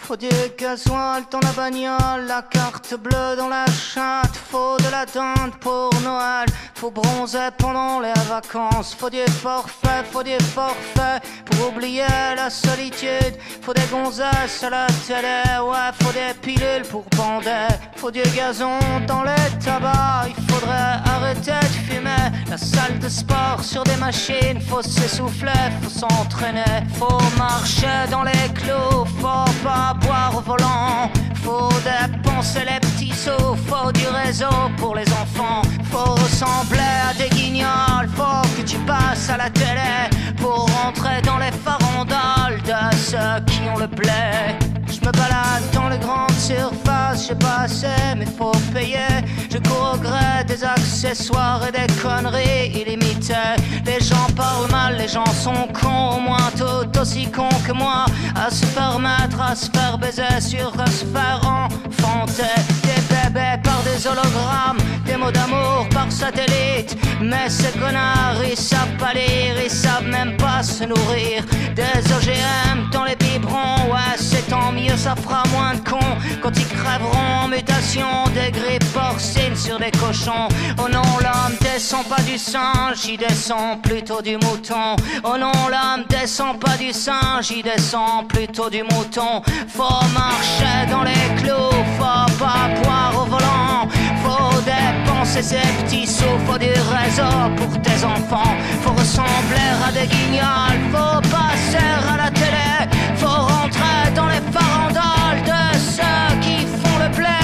Faut du gasoil dans la bagnole, la carte bleue dans la chatte. Faut de la dinde pour Noël, faut bronzer pendant les vacances. Faut du forfait pour oublier la solitude. Faut des gonzesses à la télé, ouais, faut des pilules pour bander. Faut du gazon dans les tabacs, il faudrait arrêter de fumer. La salle de sport sur des machines, faut s'essouffler, faut s'entraîner. Faut marcher dans les clous, faut pas boire au volant. Faut dépenser les petits sous, faut du réseau pour les enfants. Faut ressembler à des guignols, faut que tu passes à la télé pour rentrer dans les farandoles de ceux qui ont le blé. Je me balade dans les grandes surfaces, j'ai pas assez mais faut payer. Je cours au gré des accessoires et des conneries illimitées. Les gens parlent mal, les gens sont cons, au moins tout aussi cons que moi. À se permettre, à se faire baiser, sur à se faire enfanter. Des bébés par des hologrammes, des mots d'amour par satellite. Mais ces connards, ils savent pas lire, ils savent même pas se nourrir. Des OGM dans les biberons, ouais c'est tant mieux, ça fera moins de cons quand ils crèveront en mutation. Des grippes porcines sur des cochons. Oh non, l'homme descend pas du singe, il descend plutôt du mouton. Oh non, l'homme descend pas du singe, il descend plutôt du mouton. Faut marcher dans les clous, faut pas boire au volant. Faut dépenser ses petits sous, faut du réseau pour tes enfants. Faut ressembler à des guignols, faut passer à la télé. Faut rentrer dans les farandoles de ceux qui font le blé.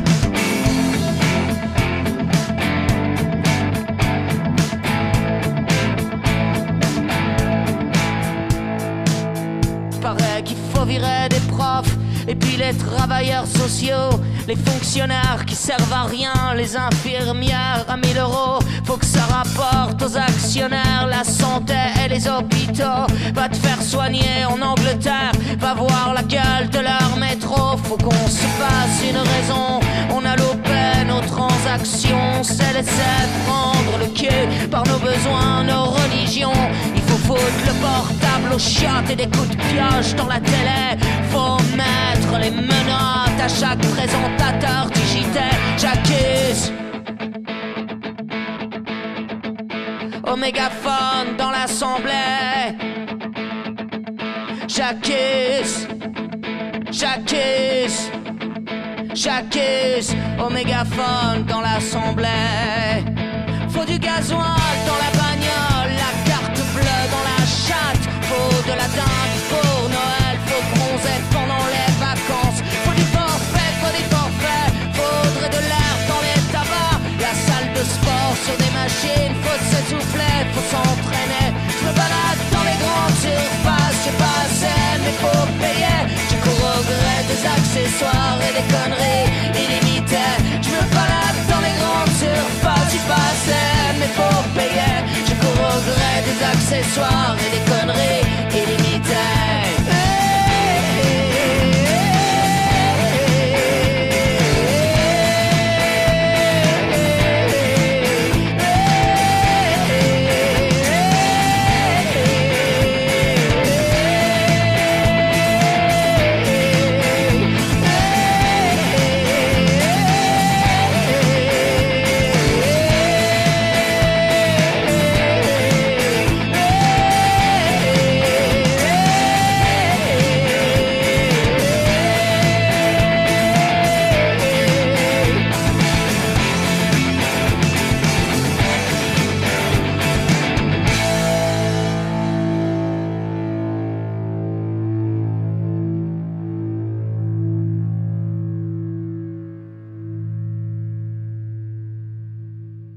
Paraît qu'il faut virer des profs et puis les travailleurs sociaux, les fonctionnaires qui servent à rien, les infirmières à 1000 €. Faut que ça rapporte aux actionnaires la santé et les hôpitaux. Va te faire soigner en Angleterre, va voir la gueule de leur métro. Faut qu'on se fasse une raison, on a loupé nos transactions. On s'est laissé prendre le cul par nos besoins, nos religions. Il faut foutre le portable aux chiottes et des coups de pioche dans la télé. Faut mettre les menottes à chaque présentateur du JT. J'accuse au mégaphone dans l'assemblée. J'accuse au mégaphone dans l'assemblée. Faut du gasoil dans la bagnole, la carte bleue dans la chatte. Faut de la dinde pour Noël, faut bronzer pendant les vacances. Faut du forfait, faudrait de l'air dans les tabacs. La salle de sport sur des machines, faut s'essouffler, faut s'entraîner. Je me balade dans les grandes surfaces, j'ai pas assez mais faut payer. Je cours au gré des accessoires et des conneries illimitées. Je me balade dans les grandes surfaces, j'ai pas assez mais faut payer. Je cours au gré des accessoires et des